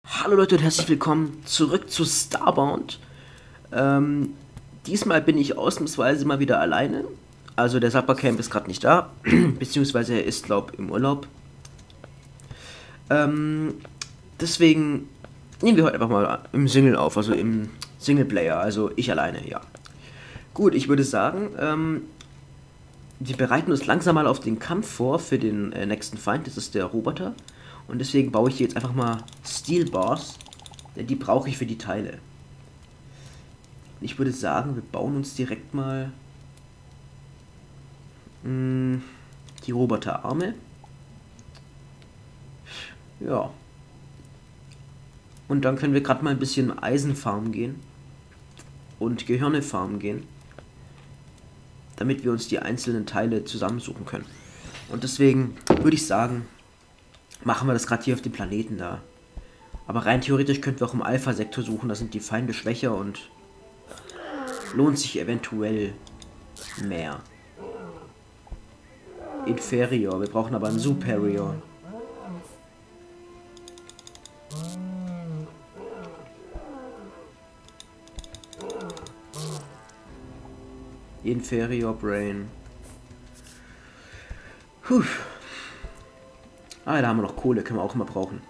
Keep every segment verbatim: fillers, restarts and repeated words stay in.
Hallo Leute und herzlich willkommen zurück zu Starbound. Ähm, diesmal bin ich ausnahmsweise mal wieder alleine. Also der Sappercamp ist gerade nicht da, beziehungsweise er ist, glaub, im Urlaub. Ähm, deswegen nehmen wir heute einfach mal im Single auf, also im Singleplayer, also ich alleine, ja. Gut, ich würde sagen, ähm, wir bereiten uns langsam mal auf den Kampf vor für den äh, nächsten Feind, das ist der Roboter. Und deswegen baue ich hier jetzt einfach mal Steel Bars, denn die brauche ich für die Teile. Ich würde sagen, wir bauen uns direkt mal mh, die Roboterarme. Ja. Und dann können wir gerade mal ein bisschen Eisenfarmen gehen und Gehirne farmen gehen, damit wir uns die einzelnen Teile zusammensuchen können. Und deswegen würde ich sagen, machen wir das gerade hier auf dem Planeten da. Aber rein theoretisch könnten wir auch im Alpha-Sektor suchen, da sind die Feinde schwächer und lohnt sich eventuell mehr. Inferior, wir brauchen aber einen Superior. Inferior Brain. Puh. Ah, da haben wir noch Kohle, können wir auch immer brauchen.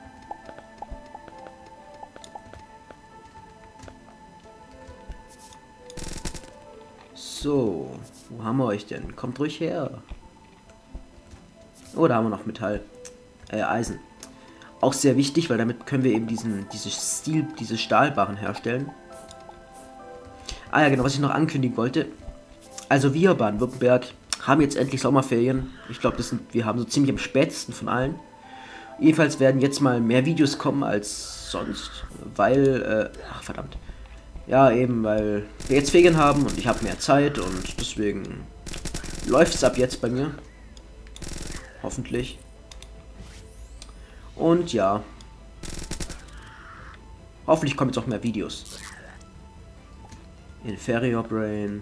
So, wo haben wir euch denn? Kommt ruhig her. Oh, da haben wir noch Metall. Äh, Eisen. Auch sehr wichtig, weil damit können wir eben diesen, diese Stil, diese Stahlbarren herstellen. Ah ja, genau, was ich noch ankündigen wollte. Also wir, Baden-Württemberg, haben jetzt endlich Sommerferien. Ich glaube, das sind, wir haben so ziemlich am spätesten von allen. Jedenfalls werden jetzt mal mehr Videos kommen als sonst, weil, äh, ach verdammt. Ja, eben, weil wir jetzt Ferien haben und ich habe mehr Zeit und deswegen läuft es ab jetzt bei mir. Hoffentlich. Und ja. Hoffentlich kommen jetzt auch mehr Videos. Inferior Brain.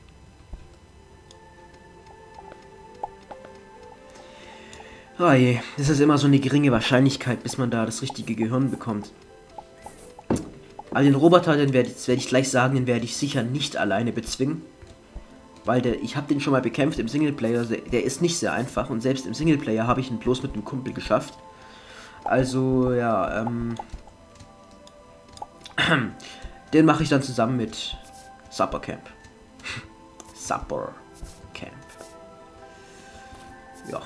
Oh je, das ist immer so eine geringe Wahrscheinlichkeit, bis man da das richtige Gehirn bekommt. Aber den Roboter, den werde ich, werd ich gleich sagen, den werde ich sicher nicht alleine bezwingen. Weil der, ich habe den schon mal bekämpft im Singleplayer, der, der ist nicht sehr einfach. Und selbst im Singleplayer habe ich ihn bloß mit einem Kumpel geschafft. Also, ja, ähm... den mache ich dann zusammen mit Sappercamp. Sappercamp. Ja.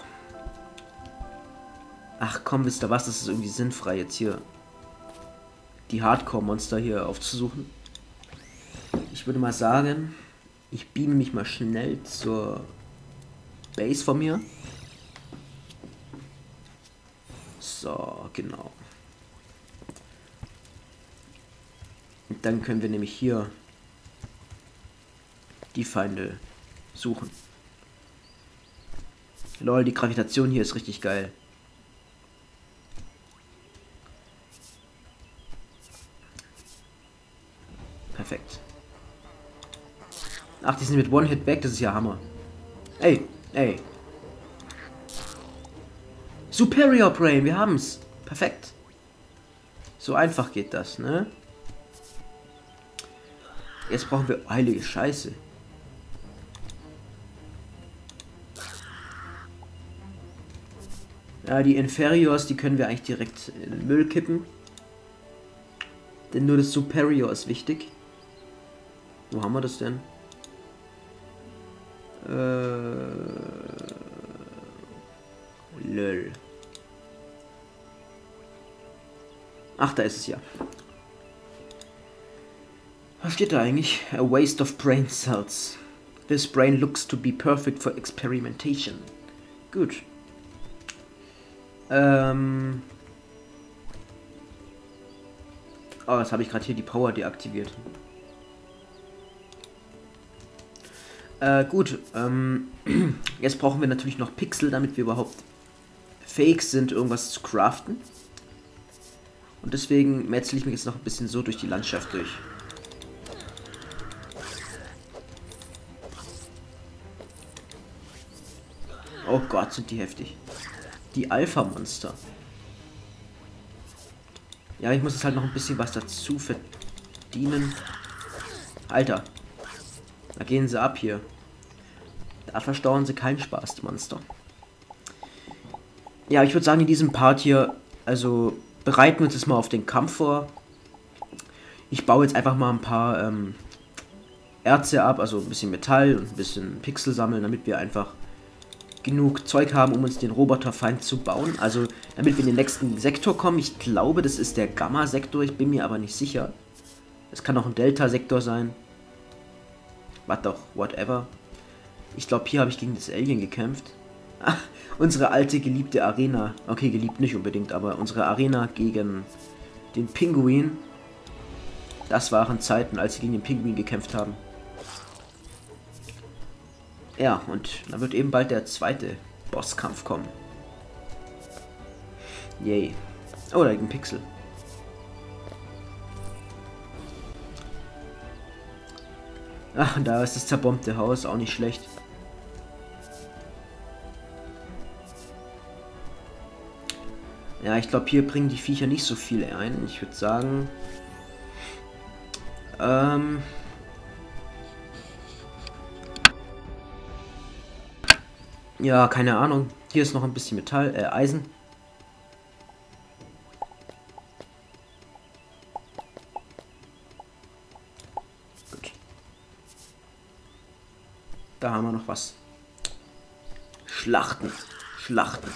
Ach komm, wisst ihr was, das ist irgendwie sinnfrei jetzt hier die Hardcore-Monster hier aufzusuchen. Ich würde mal sagen, ich beame mich mal schnell zur Base von mir. So, genau. Und dann können wir nämlich hier die Feinde suchen. Lol, die Gravitation hier ist richtig geil. Perfekt. Ach, die sind mit One-Hit weg, das ist ja Hammer. Ey, ey. Superior Brain, wir haben's. Perfekt. So einfach geht das, ne? Jetzt brauchen wir... Heilige Scheiße. Ja, die Inferiors, die können wir eigentlich direkt in den Müll kippen. Denn nur das Superior ist wichtig. Wo haben wir das denn? Äh... Lol. Ach, da ist es ja. Was steht da eigentlich? A waste of brain cells. This brain looks to be perfect for experimentation. Gut. Ähm... Oh, jetzt habe ich gerade hier die Power deaktiviert. Äh, gut. Ähm, jetzt brauchen wir natürlich noch Pixel, damit wir überhaupt fähig sind, irgendwas zu craften. Und deswegen metzel ich mich jetzt noch ein bisschen so durch die Landschaft durch. Oh Gott, sind die heftig. Die Alpha-Monster. Ja, ich muss jetzt halt noch ein bisschen was dazu verdienen. Alter. Da gehen sie ab hier. Da verstauen sie keinen Spaß, die Monster. Ja, ich würde sagen, in diesem Part hier, also bereiten wir uns jetzt mal auf den Kampf vor. Ich baue jetzt einfach mal ein paar ähm, Erze ab, also ein bisschen Metall und ein bisschen Pixel sammeln, damit wir einfach genug Zeug haben, um uns den Roboterfeind zu bauen. Also, damit wir in den nächsten Sektor kommen. Ich glaube, das ist der Gamma-Sektor, ich bin mir aber nicht sicher. Es kann auch ein Delta-Sektor sein. Was doch, whatever. Ich glaube, hier habe ich gegen das Alien gekämpft. Ah, unsere alte, geliebte Arena. Okay, geliebt nicht unbedingt, aber unsere Arena gegen den Pinguin. Das waren Zeiten, als sie gegen den Pinguin gekämpft haben. Ja, und dann wird eben bald der zweite Bosskampf kommen. Yay. Oh, da liegt ein Pixel. Ach, da ist das zerbombte Haus, auch nicht schlecht. Ja, ich glaube, hier bringen die Viecher nicht so viel ein. Ich würde sagen... Ähm... Ja, keine Ahnung. Hier ist noch ein bisschen Metall, äh, Eisen. Gut. Da haben wir noch was. Schlachten. Schlachten.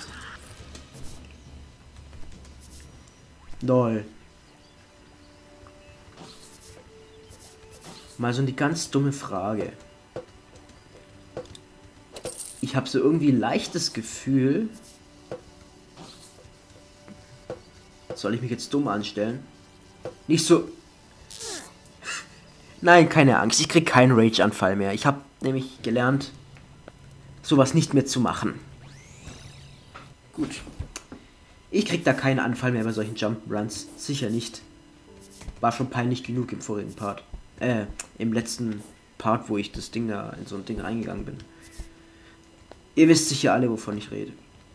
Lol. Mal so eine ganz dumme Frage. Ich habe so irgendwie ein leichtes Gefühl. Soll ich mich jetzt dumm anstellen? Nicht so... Nein, keine Angst. Ich krieg keinen Rage-Anfall mehr. Ich habe nämlich gelernt, sowas nicht mehr zu machen. Gut. Ich krieg da keinen Anfall mehr bei solchen Jump'n'Runs. Sicher nicht. War schon peinlich genug im vorigen Part. Äh, im letzten Part, wo ich das Ding da in so ein Ding reingegangen bin. Ihr wisst sicher alle, wovon ich rede.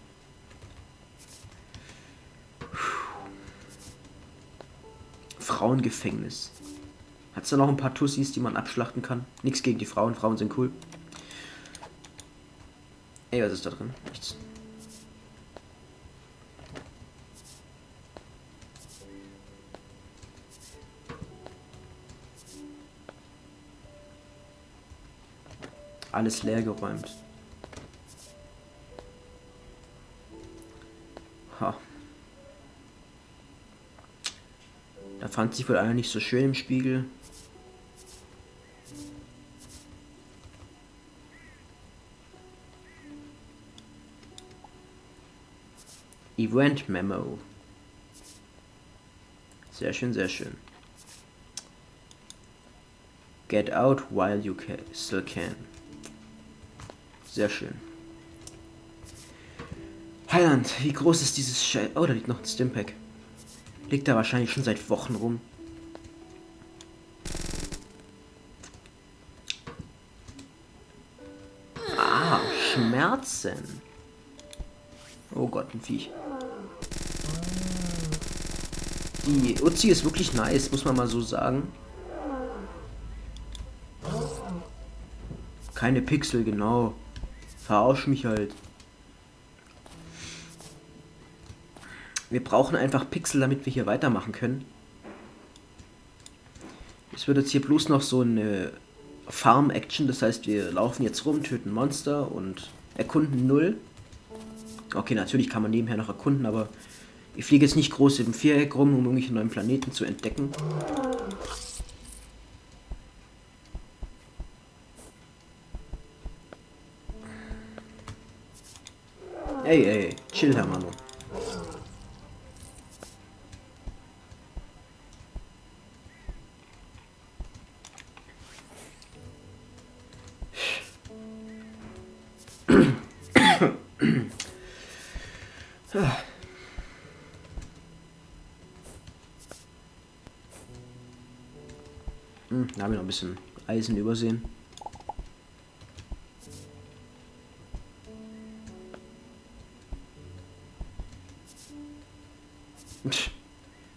Frauengefängnis. Hat es da noch ein paar Tussis, die man abschlachten kann? Nichts gegen die Frauen, Frauen sind cool. Ey, was ist da drin? Nichts. Alles leer geräumt. Ha. Da fand sich wohl einer nicht so schön im Spiegel. Event Memo. Sehr schön, sehr schön. Get out while you can, still can. Sehr schön. Heiland, wie groß ist dieses Scheiß... Oh, da liegt noch ein Stimpack. Liegt da wahrscheinlich schon seit Wochen rum. Ah, Schmerzen. Oh Gott, ein Viech. Die Uzi ist wirklich nice, muss man mal so sagen. Keine Pixel, genau. Verarsch mich halt. Wir brauchen einfach Pixel, damit wir hier weitermachen können. Es wird jetzt hier bloß noch so eine Farm-Action, das heißt, wir laufen jetzt rum, töten Monster und erkunden null. Okay, natürlich kann man nebenher noch erkunden, aber ich fliege jetzt nicht groß im Viereck rum, um irgendwelche neuen Planeten zu entdecken. Ey, ey, chill, Herr Mano. Hm, da haben wir noch ein bisschen Eisen übersehen.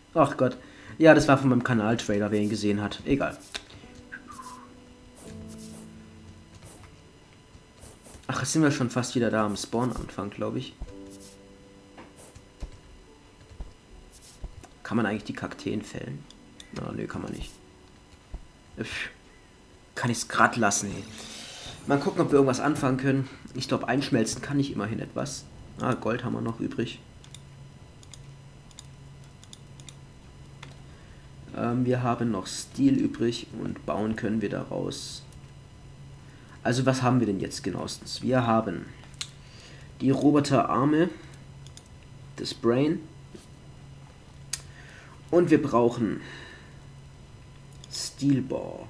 Ach Gott. Ja, das war von meinem Kanal-Trailer, wer ihn gesehen hat. Egal. Ach, jetzt sind wir schon fast wieder da am Spawn-Anfang, glaube ich. Kann man eigentlich die Kakteen fällen? Na, nö, kann man nicht. Pff, kann ich es gerade lassen, ey. Mal gucken, ob wir irgendwas anfangen können. Ich glaube, einschmelzen kann ich immerhin etwas. Ah, Gold haben wir noch übrig. Ähm, wir haben noch Steel übrig und bauen können wir daraus. Also was haben wir denn jetzt genauestens? Wir haben die Roboterarme, das Brain und wir brauchen Steelball.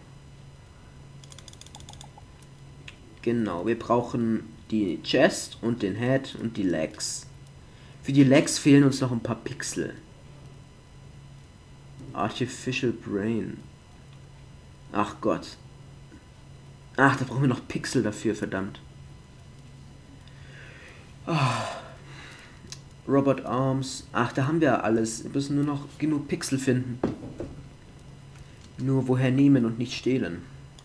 Genau, wir brauchen die Chest und den Head und die Legs. Für die Legs fehlen uns noch ein paar Pixel. Artificial Brain. Ach Gott. Ach, da brauchen wir noch Pixel dafür, verdammt. Oh. Robot Arms. Ach, da haben wir alles. Wir müssen nur noch genug Pixel finden. Nur woher nehmen und nicht stehlen.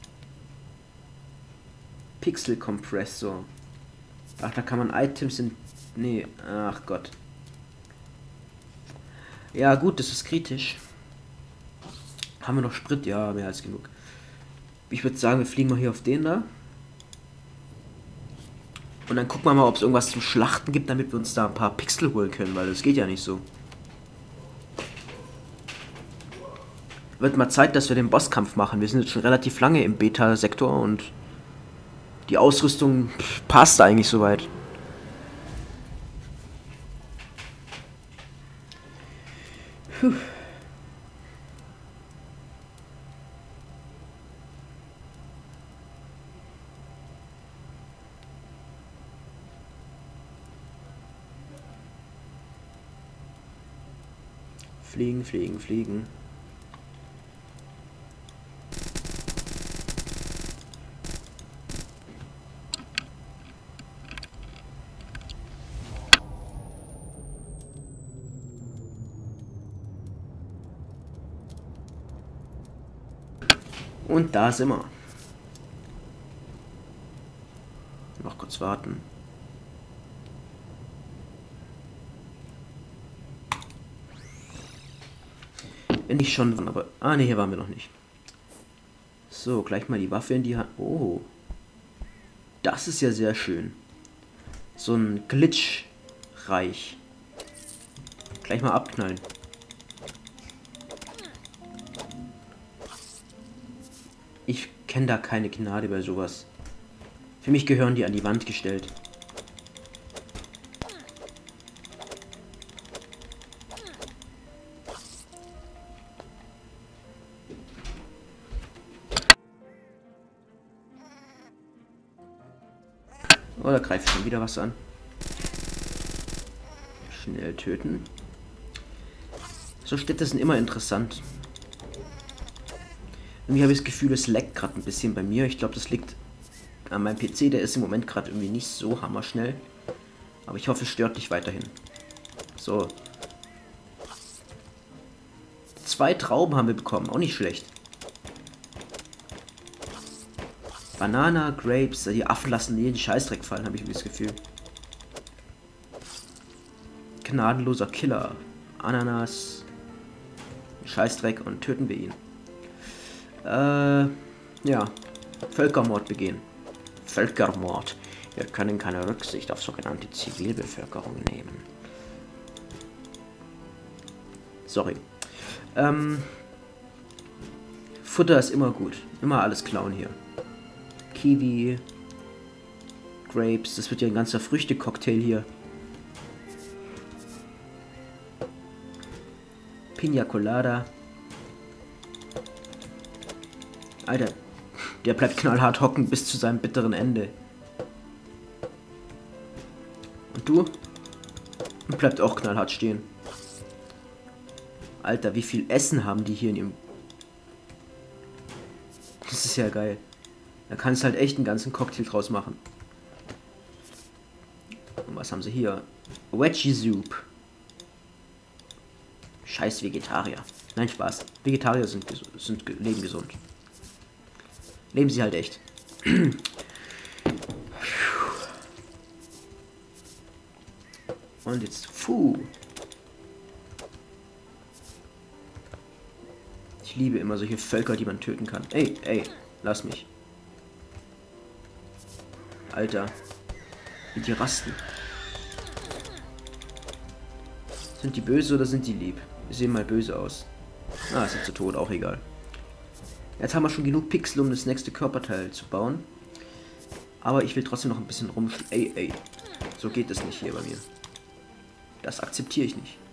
Pixel Kompressor. Ach, da kann man Items in... Nee, ach Gott. Ja gut, das ist kritisch. Haben wir noch Sprit? Ja, mehr als genug. Ich würde sagen, wir fliegen mal hier auf den da. Und dann gucken wir mal, ob es irgendwas zum Schlachten gibt, damit wir uns da ein paar Pixel holen können, weil das geht ja nicht so. Wird mal Zeit, dass wir den Bosskampf machen. Wir sind jetzt schon relativ lange im Beta-Sektor und die Ausrüstung passt eigentlich soweit. Puh. Fliegen, fliegen, fliegen. Und da sind wir. Noch kurz warten. Nicht schon, aber... Ah, ne, hier waren wir noch nicht. So, gleich mal die Waffe in die Hand. Oh. Das ist ja sehr schön. So ein Glitch-reich. Gleich mal abknallen. Ich kenne da keine Gnade bei sowas. Für mich gehören die an die Wand gestellt. Oh, da greift schon wieder was an. Schnell töten. So Städte sind immer interessant. Irgendwie habe ich das Gefühl, es leckt gerade ein bisschen bei mir. Ich glaube, das liegt an meinem P C. Der ist im Moment gerade irgendwie nicht so hammerschnell. Aber ich hoffe, es stört nicht weiterhin. So. Zwei Trauben haben wir bekommen. Auch nicht schlecht. Banana, Grapes. Die Affen lassen jeden Scheißdreck fallen, habe ich das Gefühl. Gnadenloser Killer. Ananas. Scheißdreck und töten wir ihn. Äh, ja. Völkermord begehen. Völkermord. Wir können keine Rücksicht auf sogenannte Zivilbevölkerung nehmen. Sorry. Ähm, Futter ist immer gut. Immer alles klauen hier. Kiwi. Grapes. Das wird ja ein ganzer Früchte-Cocktail hier. Pina Colada. Alter, der bleibt knallhart hocken bis zu seinem bitteren Ende. Und du? Bleibt auch knallhart stehen. Alter, wie viel Essen haben die hier in ihrem... Das ist ja geil. Da kannst du halt echt einen ganzen Cocktail draus machen. Und was haben sie hier? Veggie Soup. Scheiß Vegetarier. Nein, Spaß. Vegetarier sind, sind leben gesund. Leben sie halt echt. Und jetzt, puh. Ich liebe immer solche Völker, die man töten kann. Ey, ey, lass mich. Alter. Wie die rasten. Sind die böse oder sind die lieb? Wir sehen mal böse aus. Ah, sind sie tot, auch egal. Jetzt haben wir schon genug Pixel, um das nächste Körperteil zu bauen. Aber ich will trotzdem noch ein bisschen rumsch... Ey, ey. So geht es nicht hier bei mir. Das akzeptiere ich nicht.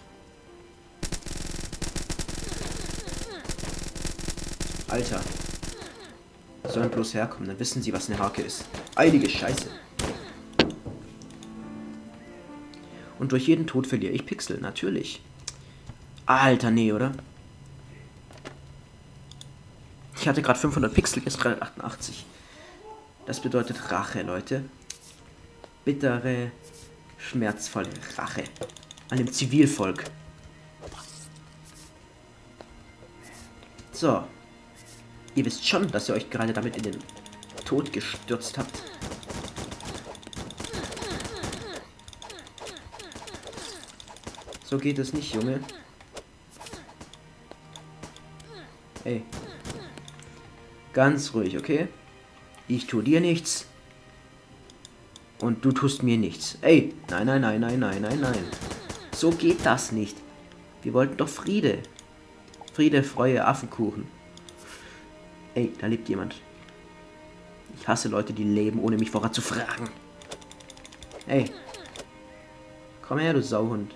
Alter. Sollen bloß herkommen, dann wissen sie, was eine Hake ist. Heilige Scheiße. Und durch jeden Tod verliere ich Pixel, natürlich. Alter, nee, oder? Ich hatte gerade fünfhundert Pixel, jetzt dreihundertachtundachtzig. Das bedeutet Rache, Leute. Bittere, schmerzvolle Rache. An dem Zivilvolk. So. Ihr wisst schon, dass ihr euch gerade damit in den Tod gestürzt habt. So geht es nicht, Junge. Ey. Ganz ruhig, okay? Ich tue dir nichts. Und du tust mir nichts. Ey, nein, nein, nein, nein, nein, nein, nein. So geht das nicht. Wir wollten doch Friede. Friede, Freude, Affenkuchen. Ey, da lebt jemand. Ich hasse Leute, die leben, ohne mich vorher zu fragen. Ey. Komm her, du Sauhund.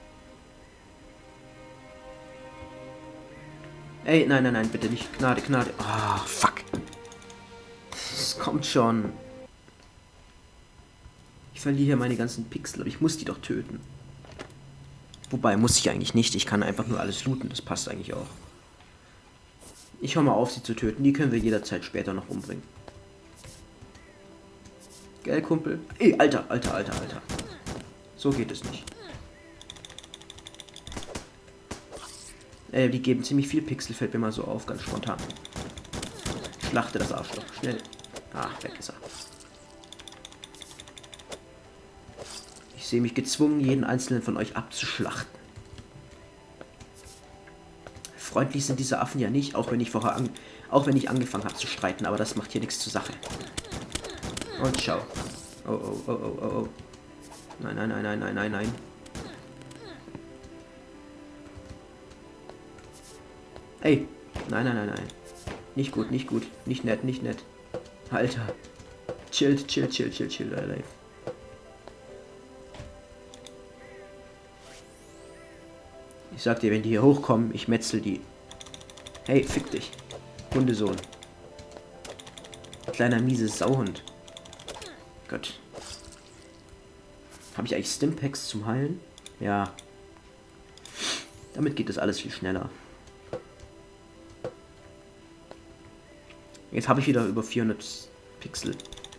Ey, nein, nein, nein, bitte nicht. Gnade, Gnade. Ah, oh, fuck. Es kommt schon. Ich verliere hier meine ganzen Pixel, aber ich muss die doch töten. Wobei, muss ich eigentlich nicht. Ich kann einfach nur alles looten. Das passt eigentlich auch. Ich höre mal auf, sie zu töten. Die können wir jederzeit später noch umbringen. Gell, Kumpel? Ey, Alter, Alter, Alter, Alter. So geht es nicht. Äh, die geben ziemlich viel Pixel, fällt mir mal so auf, ganz spontan. Schlachte das Arschloch, schnell. Ah, weg ist er. Ich sehe mich gezwungen, jeden einzelnen von euch abzuschlachten. Freundlich sind diese Affen ja nicht, auch wenn ich vorher an, auch wenn ich angefangen habe zu streiten, aber das macht hier nichts zur Sache. Und schau. Oh, oh, oh, oh, oh, oh. Nein, nein, nein, nein, nein, nein, nein. Ey, nein, nein, nein, nein. Nicht gut, nicht gut. Nicht nett, nicht nett. Alter. Chill, chill, chill, chill, chill, Alter. Ich sag dir, wenn die hier hochkommen, ich metzel die. Hey, fick dich. Hundesohn. Kleiner miese Sauhund. Gott. Habe ich eigentlich Stimpaks zum Heilen? Ja. Damit geht das alles viel schneller. Jetzt habe ich wieder über vierhundert Pixel.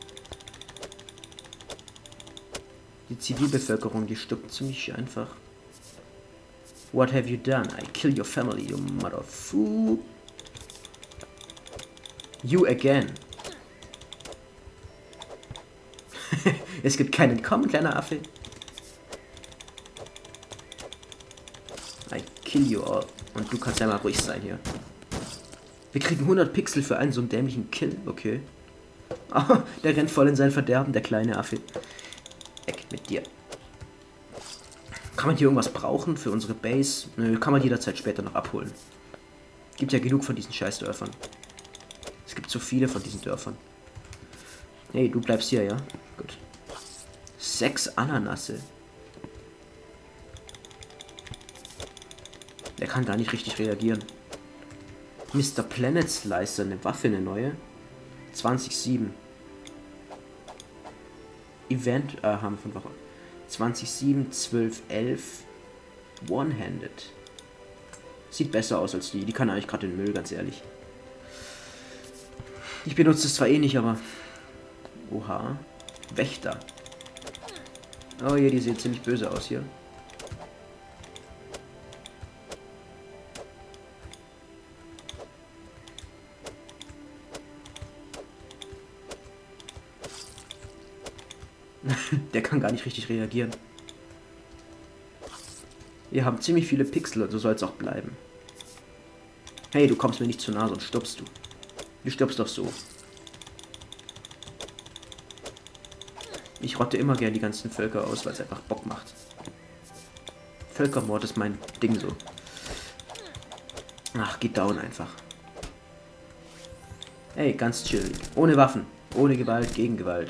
Die Zivilbevölkerung, die stirbt ziemlich einfach. What have you done? I kill your family, you motherfucker. You again. Es gibt kein Entkommen, kleiner Affe. I kill you all. Und du kannst ja mal ruhig sein hier. Wir kriegen hundert Pixel für einen so einen dämlichen Kill. Okay. Oh, der rennt voll in sein Verderben, der kleine Affe. Weg mit dir. Kann man hier irgendwas brauchen für unsere Base? Nö, kann man jederzeit später noch abholen. Gibt ja genug von diesen Scheißdörfern. Es gibt so viele von diesen Dörfern. Hey, du bleibst hier, ja? Gut. Sechs Ananasse. Der kann gar nicht richtig reagieren. Mister Planet Slicer, eine Waffe, eine neue. zwanzig sieben. Event, äh, haben fünf Wochen. zwanzig sieben, zwölf, elf. One-handed. Sieht besser aus als die. Die kann eigentlich gerade den Müll, ganz ehrlich. Ich benutze es zwar eh nicht, aber... Oha. Wächter. Oh je, die sehen ziemlich böse aus hier. Der kann gar nicht richtig reagieren. Wir haben ziemlich viele Pixel und so soll es auch bleiben. Hey, du kommst mir nicht zu nah, sonst stirbst du. Du stirbst doch so. Ich rotte immer gern die ganzen Völker aus, weil es einfach Bock macht. Völkermord ist mein Ding so. Ach, geht down einfach. Hey, ganz chill. Ohne Waffen. Ohne Gewalt, gegen Gewalt.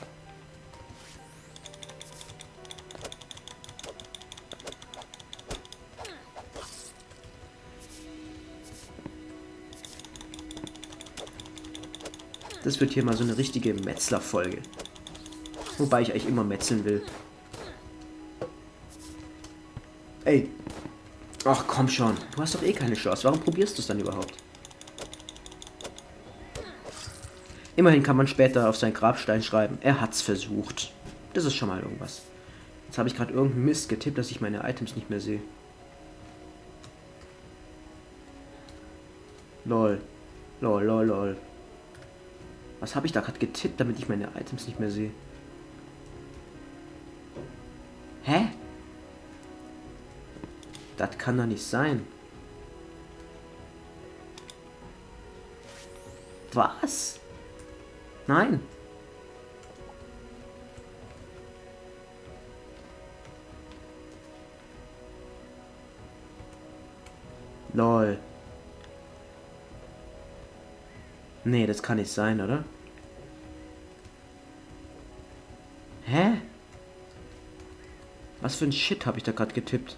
Das wird hier mal so eine richtige Metzler-Folge. Wobei ich eigentlich immer metzeln will. Ey. Ach komm schon. Du hast doch eh keine Chance. Warum probierst du es dann überhaupt? Immerhin kann man später auf seinen Grabstein schreiben, er hat's versucht. Das ist schon mal irgendwas. Jetzt habe ich gerade irgendeinen Mist getippt, dass ich meine Items nicht mehr sehe. Lol. Lol, lol, lol. Was habe ich da gerade getippt, damit ich meine Items nicht mehr sehe? Hä? Das kann doch nicht sein. Was? Nein. Lol. Nee, das kann nicht sein, oder? Hä? Was für ein Shit habe ich da gerade getippt?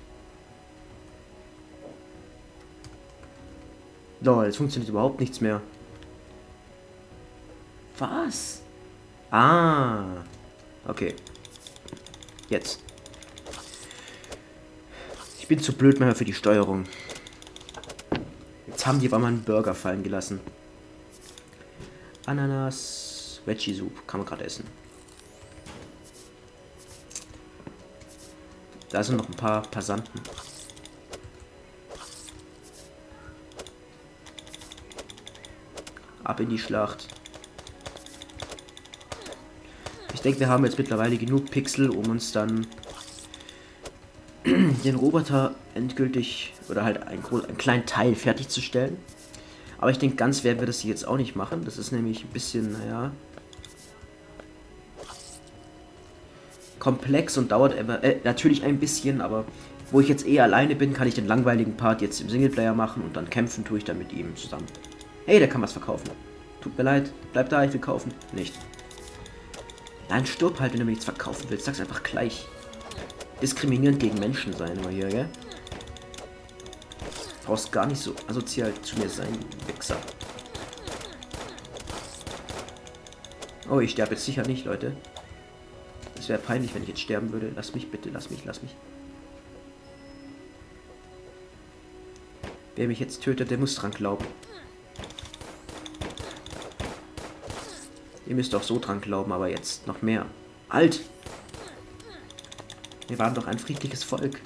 Lol, es funktioniert überhaupt nichts mehr. Was? Ah. Okay. Jetzt. Ich bin zu blöd mehr für die Steuerung. Jetzt haben die aber mal einen Burger fallen gelassen. Ananas, Veggie Soup, kann man gerade essen. Da sind noch ein paar Passanten. Ab in die Schlacht. Ich denke, wir haben jetzt mittlerweile genug Pixel, um uns dann den Roboter endgültig oder halt einen, einen kleinen Teil fertigzustellen. Aber ich denke, ganz werden wir das jetzt auch nicht machen. Das ist nämlich ein bisschen, naja, komplex und dauert äh, natürlich ein bisschen, aber wo ich jetzt eh alleine bin, kann ich den langweiligen Part jetzt im Singleplayer machen und dann kämpfen tue ich dann mit ihm zusammen. Hey, der kann was verkaufen. Tut mir leid, bleib da, ich will kaufen. Nicht. Nein, stirb halt, wenn du mir nichts verkaufen willst. Sag's einfach gleich. Diskriminierend gegen Menschen sein immer hier, gell? Brauchst gar nicht so asozial zu mir sein, Wichser. Oh, ich sterbe jetzt sicher nicht, Leute. Es wäre peinlich, wenn ich jetzt sterben würde. Lass mich bitte, lass mich, lass mich. Wer mich jetzt tötet, der muss dran glauben. Ihr müsst auch so dran glauben, aber jetzt noch mehr. Alt! Wir waren doch ein friedliches Volk.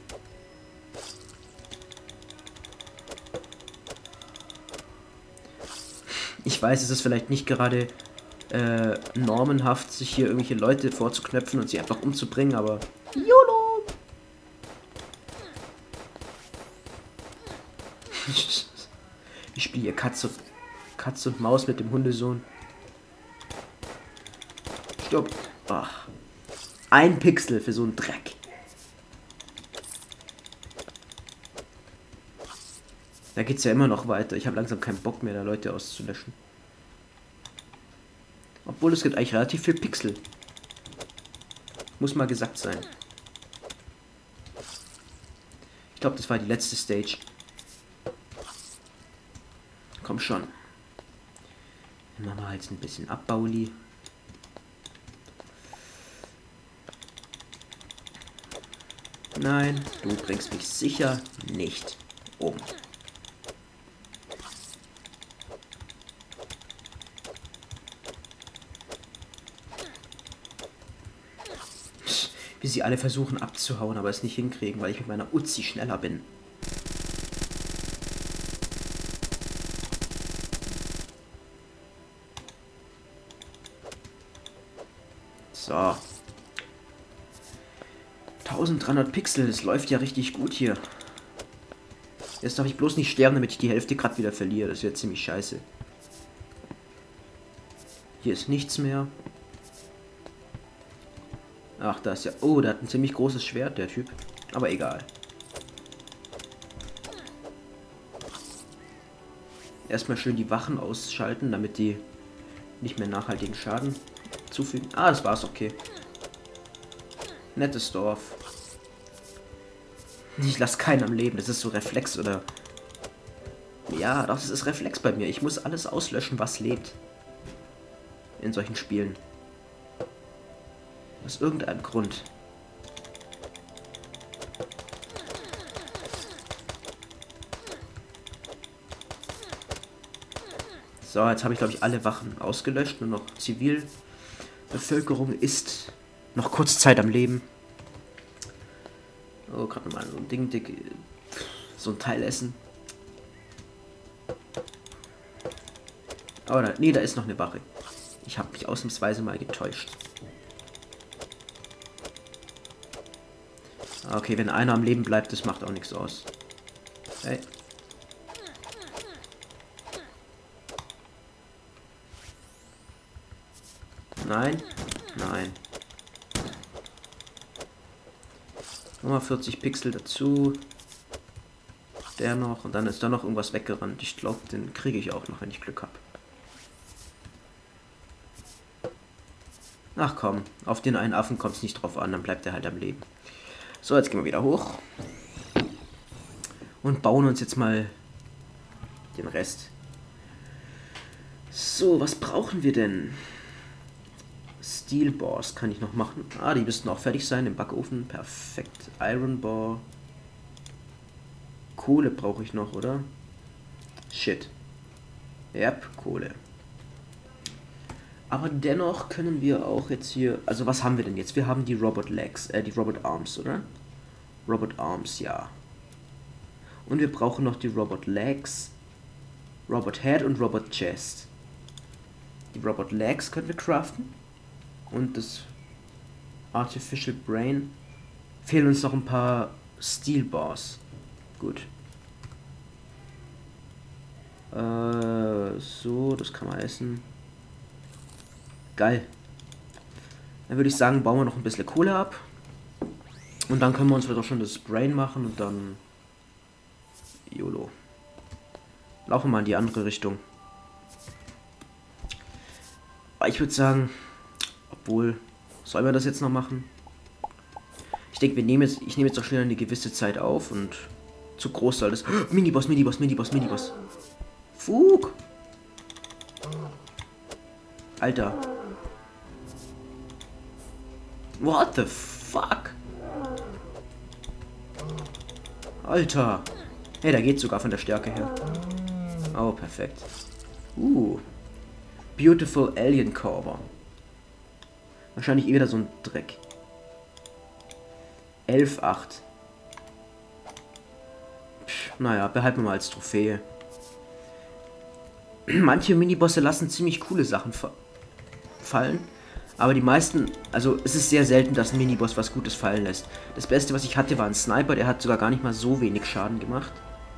Ich weiß, es ist vielleicht nicht gerade äh, normenhaft, sich hier irgendwelche Leute vorzuknöpfen und sie einfach umzubringen, aber YOLO! Ich spiele hier Katze, Katze und Maus mit dem Hundesohn. Stopp. Ach. Ein Pixel für so einen Dreck. Da geht's ja immer noch weiter. Ich habe langsam keinen Bock mehr, da Leute auszulöschen. Obwohl es gibt eigentlich relativ viel Pixel. Muss mal gesagt sein. Ich glaube, das war die letzte Stage. Komm schon. Dann machen wir jetzt ein bisschen Abbauli. Nein, du bringst mich sicher nicht um. Wie sie alle versuchen abzuhauen, aber es nicht hinkriegen, weil ich mit meiner Uzi schneller bin. So. dreizehnhundert Pixel, das läuft ja richtig gut hier. Jetzt darf ich bloß nicht sterben, damit ich die Hälfte gerade wieder verliere. Das wäre ziemlich scheiße. Hier ist nichts mehr. Ach, da ist ja... Oh, der hat ein ziemlich großes Schwert, der Typ. Aber egal. Erstmal schön die Wachen ausschalten, damit die nicht mehr nachhaltigen Schaden zufügen. Ah, das war's, okay. Nettes Dorf. Ich lasse keinen am Leben. Das ist so Reflex, oder? Ja, doch, das ist Reflex bei mir. Ich muss alles auslöschen, was lebt. In solchen Spielen. Aus irgendeinem Grund. So, jetzt habe ich, glaube ich, alle Wachen ausgelöscht. Nur noch Zivilbevölkerung ist noch kurz Zeit am Leben. Oh, gerade nochmal so ein Ding, dick, so ein Teil essen. Oh, da, nee, da ist noch eine Wache. Ich habe mich ausnahmsweise mal getäuscht. Okay, wenn einer am Leben bleibt, das macht auch nichts aus. Hey. Nein, nein. Nochmal vierzig Pixel dazu. Der noch. Und dann ist da noch irgendwas weggerannt. Ich glaube, den kriege ich auch noch, wenn ich Glück habe. Ach komm, auf den einen Affen kommt es nicht drauf an, dann bleibt er halt am Leben. So, jetzt gehen wir wieder hoch. Und bauen uns jetzt mal den Rest. So, was brauchen wir denn? Steel Bars kann ich noch machen. Ah, die müssten auch fertig sein im Backofen. Perfekt. Iron Bar. Kohle brauche ich noch, oder? Shit. Yep, Kohle. Aber dennoch können wir auch jetzt hier... Also was haben wir denn jetzt? Wir haben die Robot Legs, äh, die Robot Arms, oder? Robot Arms, ja. Und wir brauchen noch die Robot Legs, Robot Head und Robot Chest. Die Robot Legs können wir craften. Und das Artificial Brain. Fehlen uns noch ein paar Steel Bars. Gut. Äh, so, das kann man essen. Geil. Dann würde ich sagen, bauen wir noch ein bisschen Kohle ab. Und dann können wir uns wieder schon das Brain machen und dann... YOLO. Laufen wir mal in die andere Richtung. Aber ich würde sagen... Obwohl... Sollen wir das jetzt noch machen? Ich denke, wir nehmen jetzt... Ich nehme jetzt auch schon eine gewisse Zeit auf und... Zu groß soll das... Miniboss, Miniboss, Miniboss, Miniboss. Fug! Alter. What the fuck? Alter. Hey, da geht sogar von der Stärke her. Oh, perfekt. Uh. Beautiful Alien Corver. Wahrscheinlich eh wieder so ein Dreck. elf Komma acht. Naja, behalten wir mal als Trophäe. Manche Minibosse lassen ziemlich coole Sachen fa fallen. Aber die meisten, also es ist sehr selten, dass ein Miniboss was Gutes fallen lässt. Das Beste, was ich hatte, war ein Sniper, der hat sogar gar nicht mal so wenig Schaden gemacht.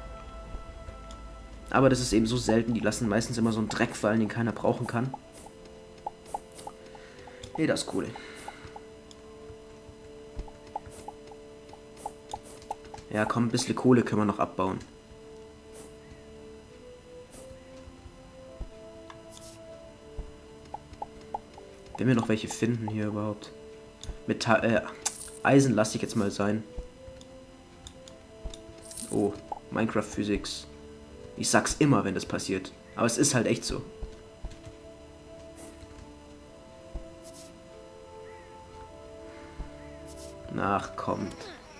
Aber das ist eben so selten, die lassen meistens immer so einen Dreck fallen, den keiner brauchen kann. Nee, das ist cool. Ja, komm, ein bisschen Kohle können wir noch abbauen. Wenn wir noch welche finden hier überhaupt. Metall, äh, Eisen lasse ich jetzt mal sein. Oh, Minecraft Physics. Ich sag's immer, wenn das passiert. Aber es ist halt echt so. Ach, kommt.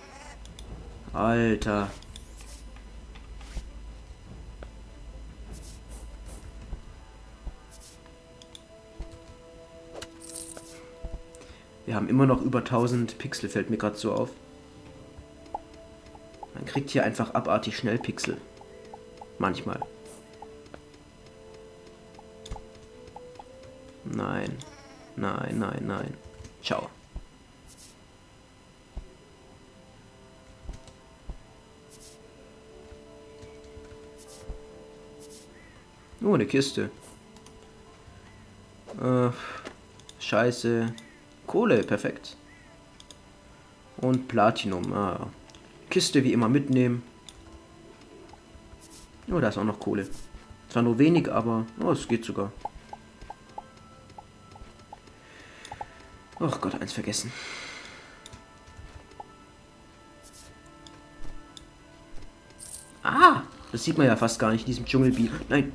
Alter. Wir haben immer noch über tausend Pixel, fällt mir gerade so auf. Man kriegt hier einfach abartig schnell Pixel. Manchmal. Nein. Nein, nein, nein. Ciao. Oh, eine Kiste. Äh, Scheiße. Kohle, perfekt. Und Platinum. Ah. Kiste wie immer mitnehmen. Oh, da ist auch noch Kohle. Zwar nur wenig, aber oh, es geht sogar. Ach Gott, eins vergessen. Ah, das sieht man ja fast gar nicht in diesem Dschungelbiet. Nein.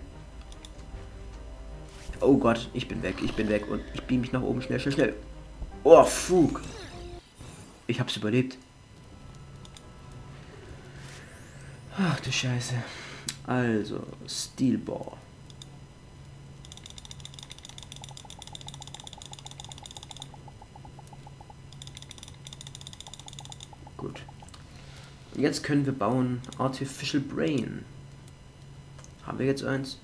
Oh Gott, ich bin weg, ich bin weg und ich beam mich nach oben schnell, schnell, schnell. Oh, Fug. Ich hab's überlebt. Ach du Scheiße. Also, Steelball. Gut. Und jetzt können wir bauen Artificial Brain. Haben wir jetzt eins?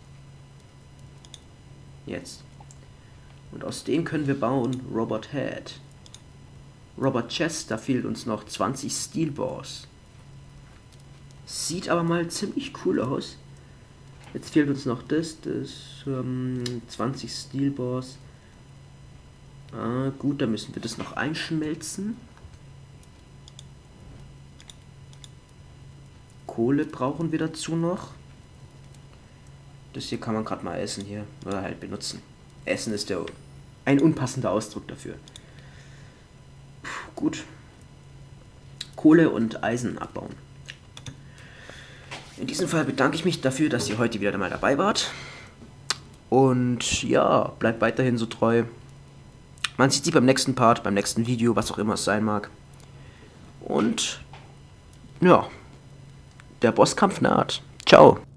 Jetzt. Und aus dem können wir bauen Robot Head. Robot Chest, da fehlt uns noch zwanzig Steelballs. Sieht aber mal ziemlich cool aus. Jetzt fehlt uns noch das, das ähm, zwanzig Steelballs. Ah, gut, dann müssen wir das noch einschmelzen. Kohle brauchen wir dazu noch. Das hier kann man gerade mal essen hier. Oder halt benutzen. Essen ist der ein unpassender Ausdruck dafür. Puh, gut. Kohle und Eisen abbauen. In diesem Fall bedanke ich mich dafür, dass ihr heute wieder mal dabei wart. Und ja, bleibt weiterhin so treu. Man sieht sich beim nächsten Part, beim nächsten Video, was auch immer es sein mag. Und ja, der Bosskampf naht. Ciao.